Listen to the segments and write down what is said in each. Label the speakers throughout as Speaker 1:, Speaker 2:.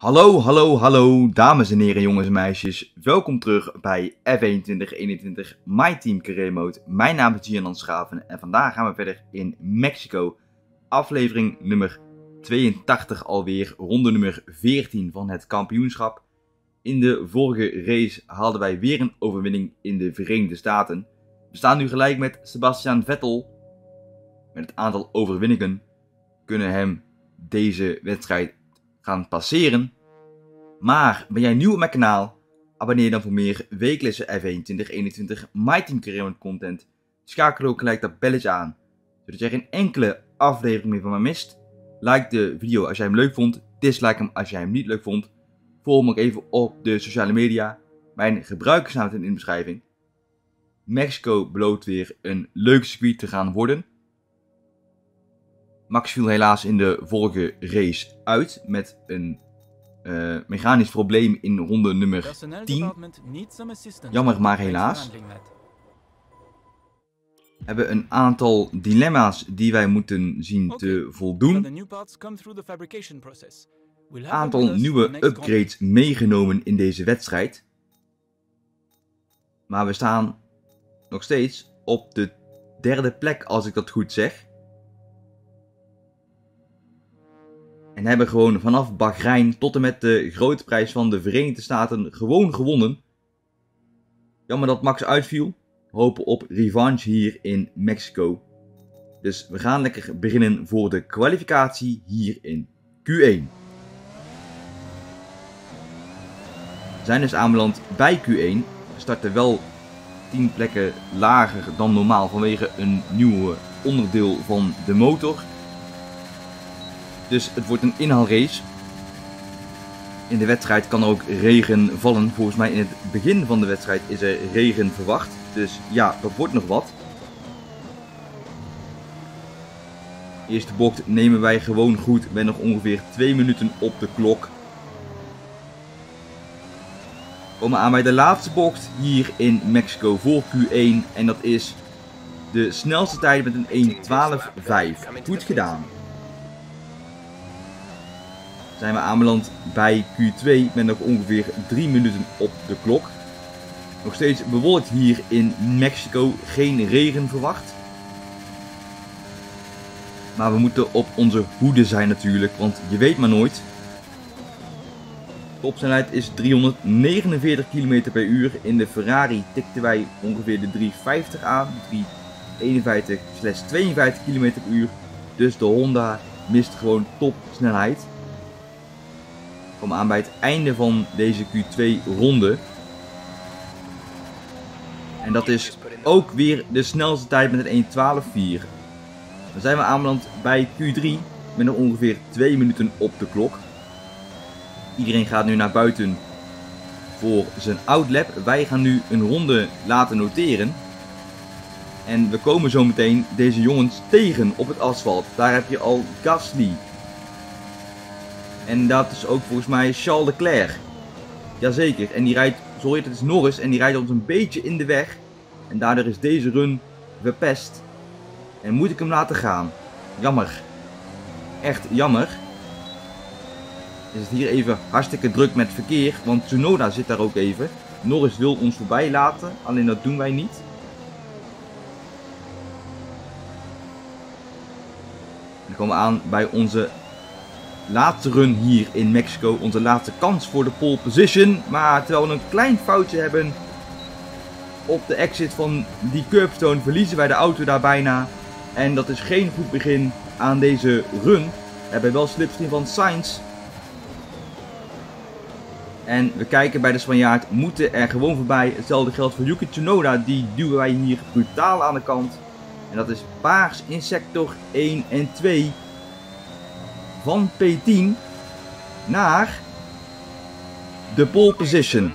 Speaker 1: Hallo, hallo, hallo, dames en heren, jongens en meisjes. Welkom terug bij F1 2021 My Team Career Mode. Mijn naam is Gian Schaven en vandaag gaan we verder in Mexico. Aflevering nummer 82 alweer, ronde nummer 14 van het kampioenschap. In de vorige race haalden wij weer een overwinning in de Verenigde Staten. We staan nu gelijk met Sebastian Vettel. Met het aantal overwinningen kunnen hem deze wedstrijd gaan passeren. Maar ben jij nieuw op mijn kanaal? Abonneer dan voor meer wekelijkse F1 2021 My Team Career Mode content. Schakel ook gelijk dat belletje aan, zodat jij geen enkele aflevering meer van mij mist. Like de video als jij hem leuk vond. Dislike hem als jij hem niet leuk vond. Volg me ook even op de sociale media. Mijn gebruikersnaam staat in de beschrijving. Mexico belooft weer een leuk circuit te gaan worden. Max viel helaas in de vorige race uit met een mechanisch probleem in ronde nummer 10. Jammer, maar helaas. We hebben een aantal dilemma's die wij moeten zien te voldoen. Een aantal nieuwe upgrades meegenomen in deze wedstrijd. Maar we staan nog steeds op de derde plek, als ik dat goed zeg. En hebben gewoon vanaf Bahrein tot en met de grote prijs van de Verenigde Staten gewoon gewonnen. Jammer dat Max uitviel. We hopen op revanche hier in Mexico. Dus we gaan lekker beginnen voor de kwalificatie hier in Q1. We zijn dus aanbeland bij Q1. We starten wel 10 plekken lager dan normaal vanwege een nieuw onderdeel van de motor. Dus het wordt een inhaalrace. In de wedstrijd kan er ook regen vallen. Volgens mij in het begin van de wedstrijd is er regen verwacht. Dus ja, dat wordt nog wat. Eerste bocht nemen wij gewoon goed met nog ongeveer 2 minuten op de klok. We komen aan bij de laatste bocht hier in Mexico voor Q1. En dat is de snelste tijd met een 1:12.5. Goed gedaan. Zijn we aanbeland bij Q2 met nog ongeveer 3 minuten op de klok. Nog steeds bewolkt hier in Mexico, geen regen verwacht. Maar we moeten op onze hoede zijn natuurlijk, want je weet maar nooit. De topsnelheid is 349 km per uur. In de Ferrari tikten wij ongeveer de 350 aan, 351/52 km per uur. Dus de Honda mist gewoon topsnelheid. We komen aan bij het einde van deze Q2-ronde. En dat is ook weer de snelste tijd met een 1:12.4. Dan zijn we aanbeland bij Q3 met nog ongeveer 2 minuten op de klok. Iedereen gaat nu naar buiten voor zijn outlap. Wij gaan nu een ronde laten noteren. En we komen zo meteen deze jongens tegen op het asfalt. Daar heb je al Gasly. En dat is ook volgens mij Charles Leclerc. Jazeker. En die rijdt, sorry, het is Norris. En die rijdt ons een beetje in de weg. En daardoor is deze run verpest. En moet ik hem laten gaan. Jammer. Echt jammer. Is het hier even hartstikke druk met verkeer. Want Tsunoda zit daar ook even. Norris wil ons voorbij laten. Alleen dat doen wij niet. Dan komen we aan bij onze laatste run hier in Mexico. Onze laatste kans voor de pole position. Maar terwijl we een klein foutje hebben op de exit van die curbstone, verliezen wij de auto daar bijna. En dat is geen goed begin aan deze run. We hebben wel slipstream van Sainz. En we kijken bij de Spanjaard, moeten er gewoon voorbij. Hetzelfde geldt voor Yuki Tsunoda. Die duwen wij hier brutaal aan de kant. En dat is paars in sector 1 en 2. Van P10 naar de pole position.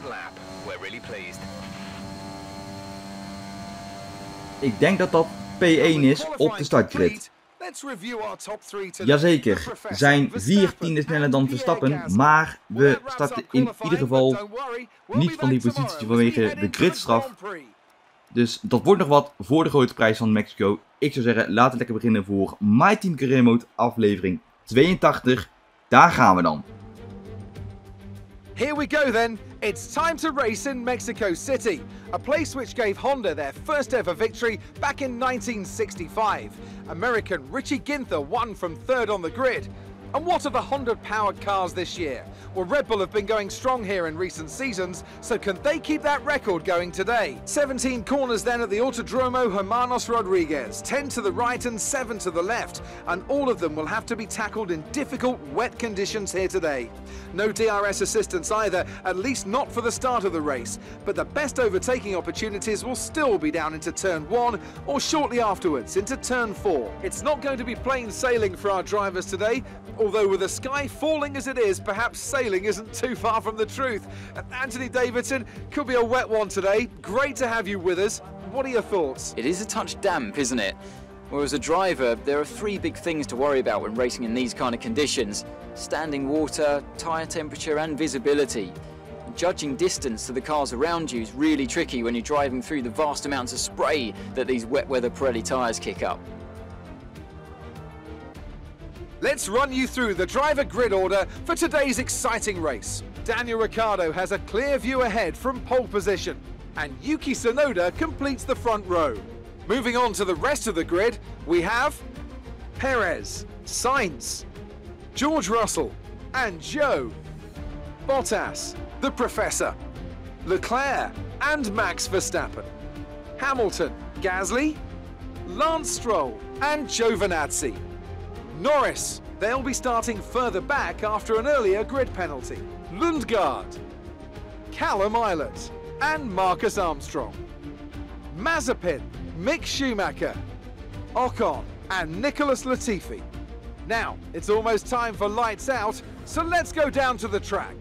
Speaker 1: Ik denk dat dat P1 is op de startgrid. Jazeker, zijn 4/10 sneller dan Verstappen, maar we starten in ieder geval niet van die positie vanwege de gridstraf. Dus dat wordt nog wat voor de grote prijs van Mexico. Ik zou zeggen, laten we lekker beginnen voor My Team Career Mode aflevering 82. Daar gaan we dan.
Speaker 2: Here we go then. It's time to race in Mexico City, a place which gave Honda their first ever victory back in 1965. American Richie Ginther won from third on the grid. And what are the Honda-powered cars this year? Well, Red Bull have been going strong here in recent seasons, so can they keep that record going today? 17 corners then at the Autodromo Hermanos Rodriguez, 10 to the right and 7 to the left, and all of them will have to be tackled in difficult, wet conditions here today. No DRS assistance either, at least not for the start of the race, but the best overtaking opportunities will still be down into turn 1 or shortly afterwards into turn 4. It's not going to be plain sailing for our drivers today, although with the sky falling as it is, perhaps sailing isn't too far from the truth. Anthony Davidson, could be a wet one today. Great to have you with us. What are your thoughts?
Speaker 3: It is a touch damp, isn't it? Well, as a driver, there are three big things to worry about when racing in these kind of conditions: standing water, tyre temperature and visibility. Judging distance to the cars around you is really tricky when you're driving through the vast amounts of spray that these wet weather Pirelli tyres kick up.
Speaker 2: Let's run you through the driver grid order for today's exciting race. Daniel Ricciardo has a clear view ahead from pole position, and Yuki Tsunoda completes the front row. Moving on to the rest of the grid, we have Perez, Sainz, George Russell, and Zhou, Bottas, the Professor, Leclerc, and Max Verstappen, Hamilton, Gasly, Lance Stroll, and Giovinazzi. Norris, they'll be starting further back after an earlier grid penalty. Lundgaard, Callum Ilott, and Marcus Armstrong. Mazepin, Mick Schumacher, Ocon, and Nicholas Latifi. Now, it's almost time for lights out, so let's go down to the track.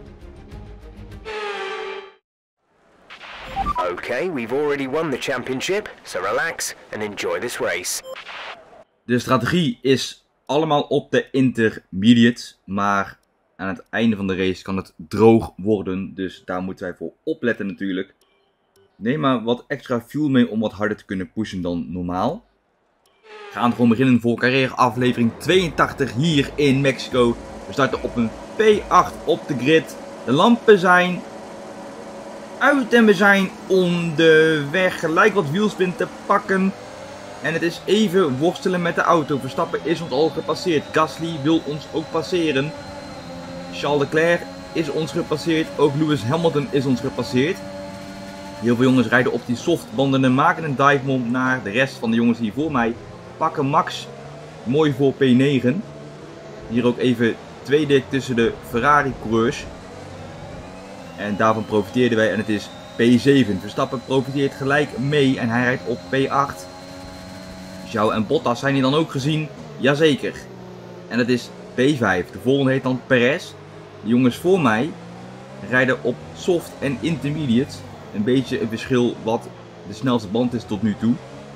Speaker 4: Okay, we've already won the championship, so relax and enjoy this race.
Speaker 1: De strategie is allemaal op de intermediate, maar aan het einde van de race kan het droog worden, dus daar moeten wij voor opletten natuurlijk. Neem maar wat extra fuel mee om wat harder te kunnen pushen dan normaal. We gaan gewoon beginnen voor carrière aflevering 82 hier in Mexico. We starten op een P8 op de grid. De lampen zijn uit en we zijn onderweg. Gelijk wat wielspin te pakken. En het is even worstelen met de auto. Verstappen is ons al gepasseerd. Gasly wil ons ook passeren. Charles Leclerc is ons gepasseerd. Ook Lewis Hamilton is ons gepasseerd. Heel veel jongens rijden op die softbanden en maken een dive bomb naar de rest van de jongens hier voor mij. Pakken Max mooi voor P9. Hier ook even tweede tussen de Ferrari coureurs. En daarvan profiteerden wij en het is P7. Verstappen profiteert gelijk mee en hij rijdt op P8. Zhou en Bottas zijn hier dan ook gezien? Jazeker. En het is P5. De volgende heet dan Perez. De jongens voor mij rijden op soft en intermediate. Een beetje een verschil wat de snelste band is tot nu toe.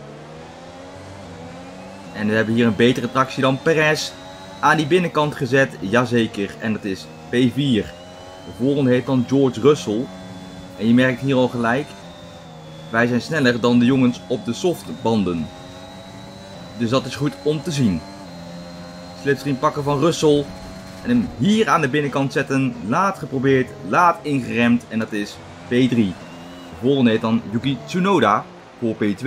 Speaker 1: En we hebben hier een betere tractie dan Perez aan die binnenkant gezet. Jazeker. En dat is P4. De volgende heet dan George Russell. En je merkt hier al gelijk. Wij zijn sneller dan de jongens op de softbanden. Dus dat is goed om te zien. Slipstream pakken van Russell. En hem hier aan de binnenkant zetten. Laat geprobeerd, laat ingeremd. En dat is P3. De volgende heet dan Yuki Tsunoda voor P2.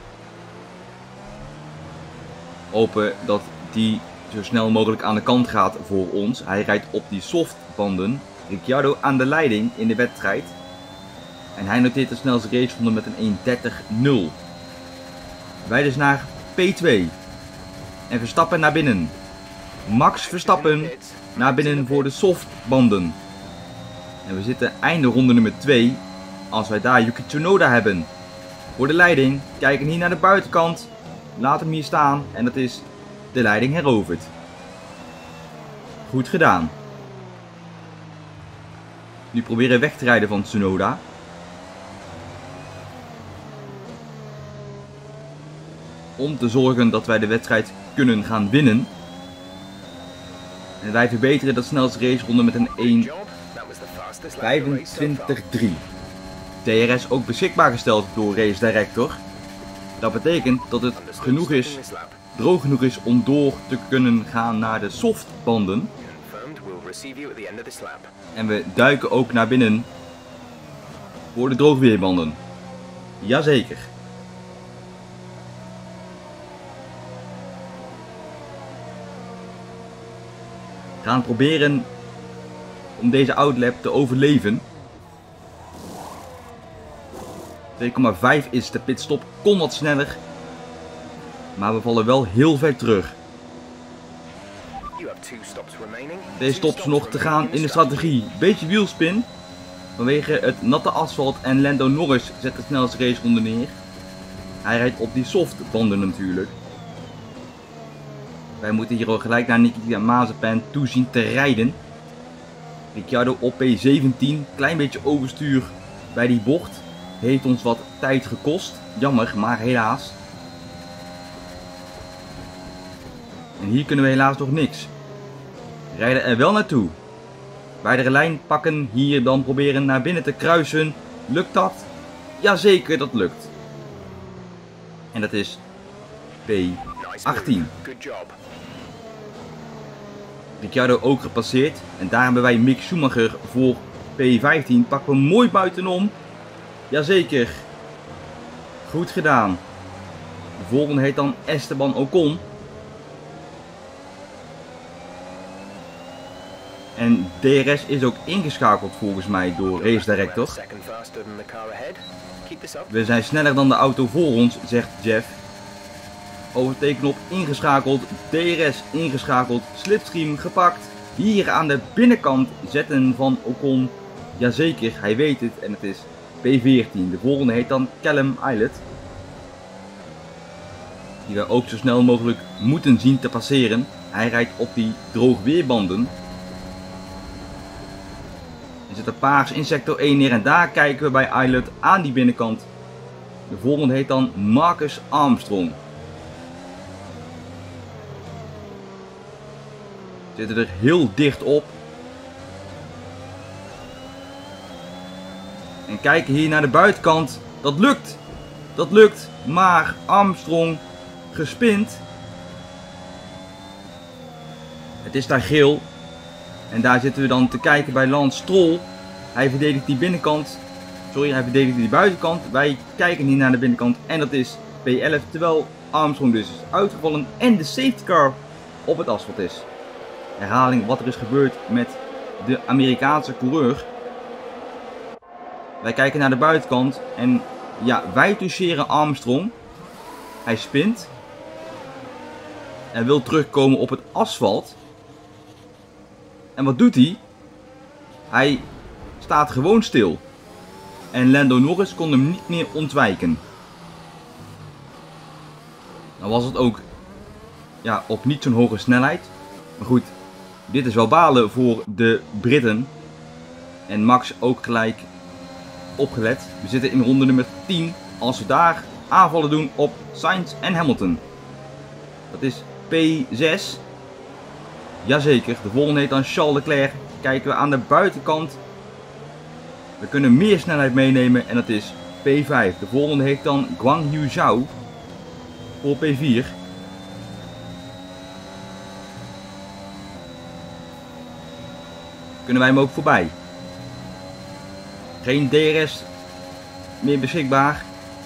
Speaker 1: Hopen dat die zo snel mogelijk aan de kant gaat voor ons. Hij rijdt op die softbanden. Ricciardo aan de leiding in de wedstrijd. En hij noteert de snelste raceronde met een 1:30.0. Wij dus naar P2. En Verstappen naar binnen. Max Verstappen naar binnen voor de softbanden. En we zitten einde ronde nummer 2. Als wij daar Yuki Tsunoda hebben. Voor de leiding. Kijken hier naar de buitenkant. Laat hem hier staan. En dat is de leiding heroverd. Goed gedaan. Nu proberen weg te rijden van Tsunoda. Om te zorgen dat wij de wedstrijd kunnen gaan winnen. En wij verbeteren dat snelste raceronde met een 1:25.3. TRS ook beschikbaar gesteld door Race Director. Dat betekent dat het genoeg is, droog genoeg is om door te kunnen gaan naar de softbanden.
Speaker 4: receive you at the end of this lap.
Speaker 1: En we duiken ook naar binnen voor de droogweerbanden. Jazeker. We gaan proberen om deze outlap te overleven. 2,5 is de pitstop, kon wat sneller. Maar we vallen wel heel ver terug. Deze stops nog te gaan in de strategie. Beetje wielspin. Vanwege het natte asfalt en Lando Norris zet de snelste raceronde neer. Hij rijdt op die softbanden natuurlijk. Wij moeten hier al gelijk naar Nikita Mazepin toe zien te rijden. Ricciardo op P17. Klein beetje overstuur bij die bocht. Heeft ons wat tijd gekost. Jammer, maar helaas. En hier kunnen we helaas nog niks. We rijden er wel naartoe. Bij de lijn pakken, hier dan proberen naar binnen te kruisen. Lukt dat? Jazeker, dat lukt. En dat is P18. Ricciardo ook gepasseerd. En daar hebben wij Mick Schumacher voor P15. Pakken we mooi buitenom. Jazeker. Goed gedaan. De volgende heet dan Esteban Ocon. En DRS is ook ingeschakeld volgens mij door Race Director. We zijn sneller dan de auto voor ons, zegt Jeff. Overtekenop ingeschakeld, DRS ingeschakeld, slipstream gepakt. Hier aan de binnenkant zetten van Ocon. Jazeker, hij weet het en het is P14. De volgende heet dan Callum Ilott. Die we ook zo snel mogelijk moeten zien te passeren. Hij rijdt op die droogweerbanden. Er zit een paars in sector 1 neer en daar kijken we bij Ilott aan die binnenkant. De volgende heet dan Marcus Armstrong. We zitten er heel dicht op. En kijken hier naar de buitenkant. Dat lukt. Dat lukt. Maar Armstrong gespind. Het is daar geel. En daar zitten we dan te kijken bij Lance Stroll. Hij verdedigt die binnenkant. Sorry, hij verdedigt die buitenkant. Wij kijken hier naar de binnenkant. En dat is P11. Terwijl Armstrong dus is uitgevallen. En de safety car op het asfalt is. Herhaling wat er is gebeurd met de Amerikaanse coureur. Wij kijken naar de buitenkant. En ja, wij toucheren Armstrong. Hij spint. En wil terugkomen op het asfalt. En wat doet hij? Hij staat gewoon stil. En Lando Norris kon hem niet meer ontwijken. Dan was het ook ja, op niet zo'n hoge snelheid. Maar goed, dit is wel balen voor de Britten. En Max ook gelijk opgelet. We zitten in ronde nummer 10. Als we daar aanvallen doen op Sainz en Hamilton. Dat is P6. Jazeker, de volgende heet dan Charles Leclerc. Kijken we aan de buitenkant. We kunnen meer snelheid meenemen en dat is P5. De volgende heet dan Guan Yu Zhou voor P4. Kunnen wij hem ook voorbij. Geen DRS meer beschikbaar.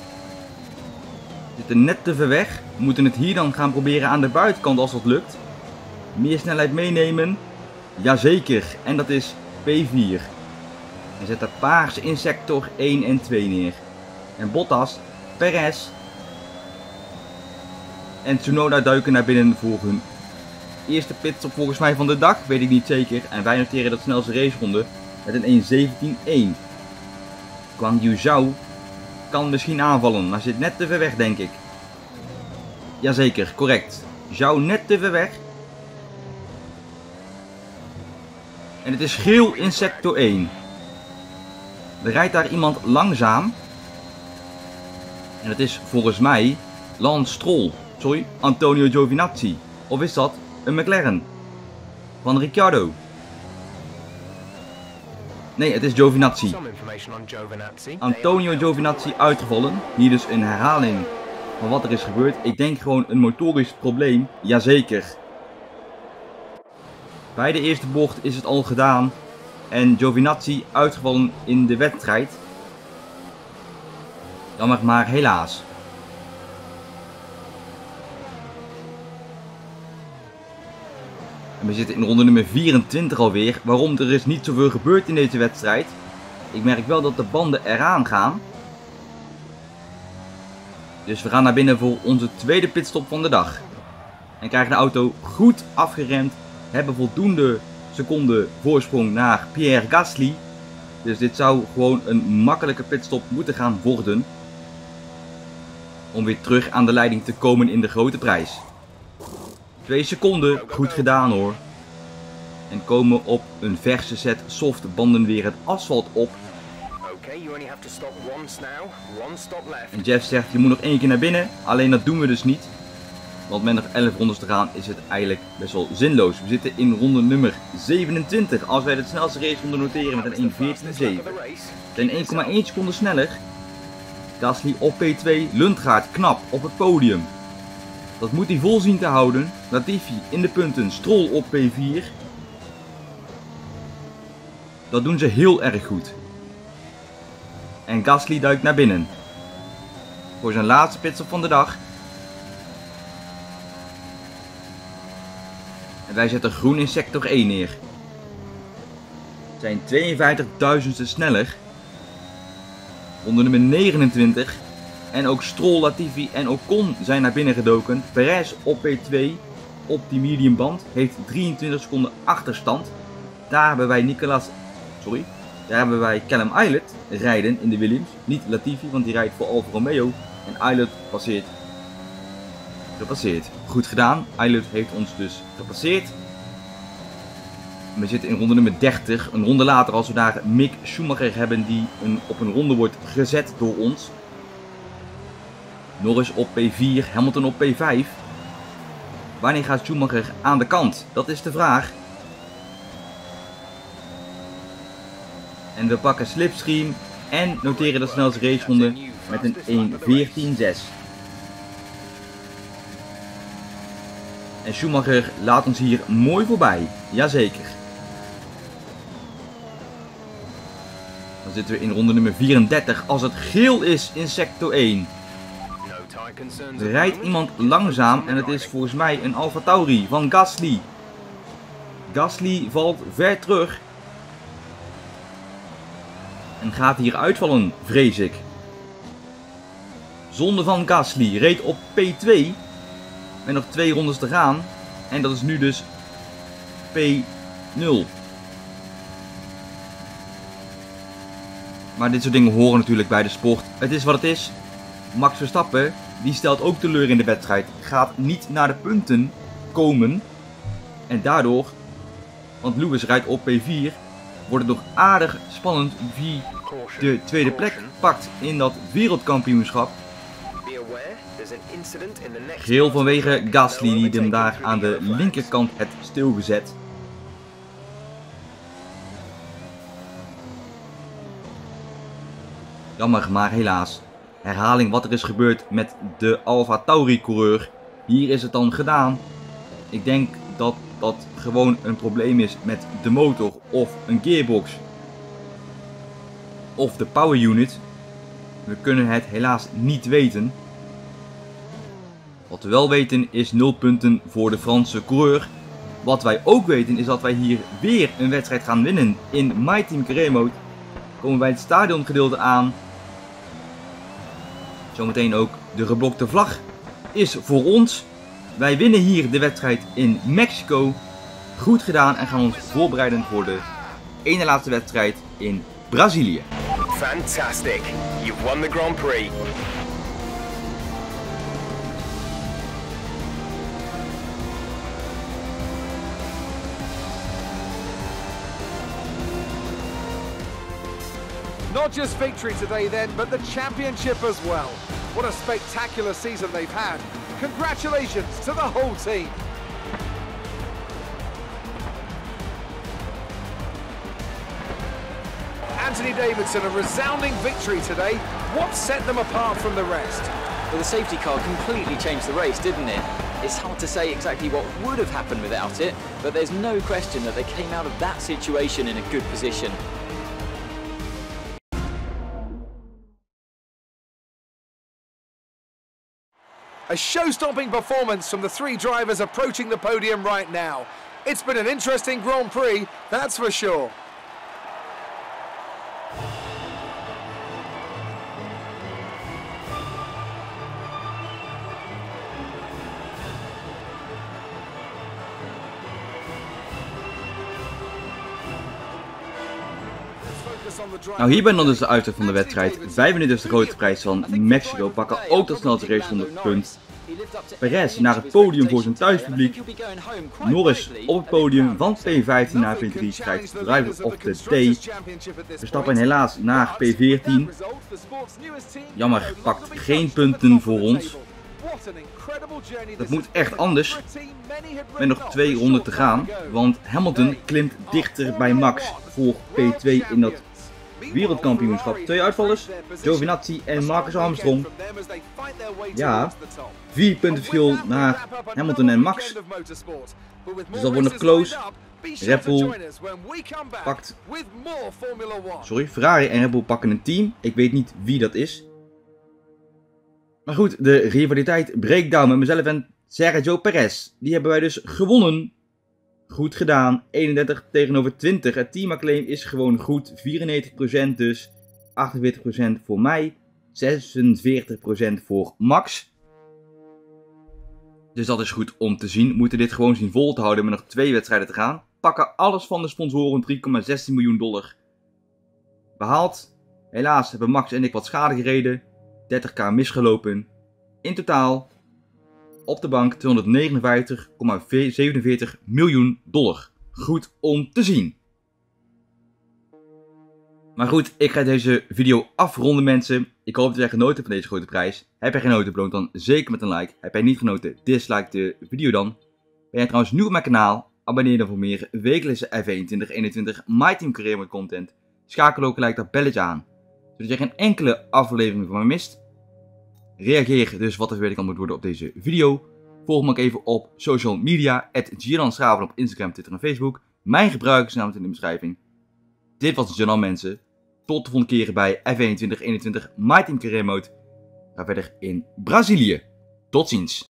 Speaker 1: We zitten net te ver weg. We moeten het hier dan gaan proberen aan de buitenkant als dat lukt. Meer snelheid meenemen. Jazeker. En dat is P4. En zet de paars in sector 1 en 2 neer. En Bottas, Perez en Tsunoda duiken naar binnen voor hun eerste pitstop volgens mij van de dag. Weet ik niet zeker. En wij noteren dat snelste raceronde met een 1.17.1. Guan Yu Zhou kan misschien aanvallen, maar zit net te ver weg denk ik. Jazeker, correct. Zhou net te ver weg. En het is geel in sector 1. Er rijdt daar iemand langzaam. En dat is volgens mij Lance Stroll. Sorry, Antonio Giovinazzi. Of is dat een McLaren? Van Ricciardo. Nee, het is Giovinazzi. Antonio Giovinazzi uitgevallen. Hier dus een herhaling van wat er is gebeurd. Ik denk gewoon een motorisch probleem. Jazeker. Bij de eerste bocht is het al gedaan en Giovinazzi uitgevallen in de wedstrijd. Jammer, maar helaas. En we zitten in ronde nummer 24 alweer. Waarom? Er is niet zoveel gebeurd in deze wedstrijd. Ik merk wel dat de banden eraan gaan. Dus we gaan naar binnen voor onze tweede pitstop van de dag. En krijgen de auto goed afgeremd. Hebben voldoende seconden voorsprong naar Pierre Gasly. Dus dit zou gewoon een makkelijke pitstop moeten gaan worden. Om weer terug aan de leiding te komen in de grote prijs. 2 seconden, goed gedaan hoor. En komen op een verse set soft banden weer het asfalt op. En Jeff zegt, je moet nog 1 keer naar binnen. Alleen dat doen we dus niet. Want met nog 11 rondes te gaan is het eigenlijk best wel zinloos. We zitten in ronde nummer 27. Als wij de snelste raceronde noteren met een 1.14.7. En 1,1 seconde sneller. Gasly op P2, Lundgaard knap op het podium. Dat moet hij vol zien te houden. Latifi in de punten, Stroll op P4. Dat doen ze heel erg goed. En Gasly duikt naar binnen. Voor zijn laatste pitstop van de dag. En wij zetten groen in sector 1 neer. Zijn 52.000ste sneller. Ronde nummer 29. En ook Stroll, Latifi en Ocon zijn naar binnen gedoken. Perez op P2 op die medium band. Heeft 23 seconden achterstand. Daar hebben wij Callum Ilott rijden in de Williams. Niet Latifi, want die rijdt voor Alfa Romeo. En Ilott gepasseerd. Goed gedaan. Ilott heeft ons dus gepasseerd. We zitten in ronde nummer 30. Een ronde later als we daar Mick Schumacher hebben die op een ronde wordt gezet door ons. Norris op P4, Hamilton op P5. Wanneer gaat Schumacher aan de kant? Dat is de vraag. En we pakken slipstream en noteren de snelste raceronde met een 1.14.6. En Schumacher laat ons hier mooi voorbij. Jazeker. Dan zitten we in ronde nummer 34 als het geel is in sector 1. Er rijdt iemand langzaam en het is volgens mij een AlphaTauri van Gasly. Gasly valt ver terug. En gaat hier uitvallen, vrees ik. Zonde van Gasly reed op P2. Met nog 2 rondes te gaan. En dat is nu dus P0. Maar dit soort dingen horen natuurlijk bij de sport. Het is wat het is. Max Verstappen, die stelt ook teleur in de wedstrijd. Gaat niet naar de punten komen. En daardoor, want Lewis rijdt op P4, wordt het nog aardig spannend wie de tweede plek pakt in dat wereldkampioenschap. Geel vanwege Gasly die hem daar aan de linkerkant heeft stilgezet. Jammer, maar helaas. Herhaling wat er is gebeurd met de AlphaTauri coureur. Hier is het dan gedaan. Ik denk dat dat gewoon een probleem is met de motor of een gearbox. Of de power unit. We kunnen het helaas niet weten. Wat we wel weten is 0 punten voor de Franse coureur. Wat wij ook weten is dat wij hier weer een wedstrijd gaan winnen in My Team Career Mode. Komen wij het stadiongedeelte aan. Zometeen ook de geblokte vlag is voor ons. Wij winnen hier de wedstrijd in Mexico. Goed gedaan en gaan ons voorbereiden voor de ene laatste wedstrijd in Brazilië.
Speaker 4: Fantastic. You've won the Grand Prix.
Speaker 2: Not just victory today then, but the championship as well. What a spectacular season they've had. Congratulations to the whole team. Anthony Davidson, a resounding victory today. What set them apart from the rest?
Speaker 3: Well, the safety car completely changed the race, didn't it? It's hard to say exactly what would have happened without it, but there's no question that they came out of that situation in a good position.
Speaker 2: A show-stopping performance from the three drivers approaching the podium right now. It's been an interesting Grand Prix, that's for sure.
Speaker 1: Nou, hier ben dan dus de uitslag van de wedstrijd. 5 minuten is de grote prijs van Mexico. Pakken ook de snelste race van de punt. Perez naar het podium voor zijn thuispubliek. Norris op het podium van P15 naar P3. Krijgt driver op de T. Verstappen helaas naar P14. Jammer, pakt geen punten voor ons. Dat moet echt anders. Met nog 2 ronden te gaan. Want Hamilton klimt dichter bij Max voor P2 in dat wereldkampioenschap. 2 uitvallers, Giovinazzi en Marcus Armstrong. Ja, 4 punten verschil naar Hamilton en Max. Dus dat wordt nog close. Red Bull pakt... Ferrari en Red Bull pakken een team. Ik weet niet wie dat is. Maar goed, de rivaliteit breakdown met mezelf en Sergio Perez. Die hebben wij dus gewonnen. Goed gedaan, 31 tegenover 20. Het teamacclaim is gewoon goed, 94% dus, 48% voor mij, 46% voor Max. Dus dat is goed om te zien. We moeten dit gewoon zien vol te houden met nog 2 wedstrijden te gaan. Pakken alles van de sponsoren, $3,16 miljoen behaald. Helaas hebben Max en ik wat schade gereden, 30k misgelopen. In totaal... op de bank $259,47 miljoen. Goed om te zien. Maar goed, ik ga deze video afronden, mensen. Ik hoop dat jij genoten hebt van deze grote prijs. Heb jij genoten, beloon dan zeker met een like. Heb jij niet genoten, dislike de video dan. Ben jij trouwens nieuw op mijn kanaal? Abonneer dan voor meer wekelijkse F1 2021 My Team Career Mode content. Schakel ook gelijk dat belletje aan, zodat je geen enkele aflevering van mij mist. Reageer dus wat er verder kan moet worden op deze video. Volg me ook even op social media, @GiananSchaven op Instagram, Twitter en Facebook. Mijn gebruikersnaam is in de beschrijving. Dit was Gian, mensen. Tot de volgende keer bij F1 2021 My Team Career Mode. Ga verder in Brazilië. Tot ziens.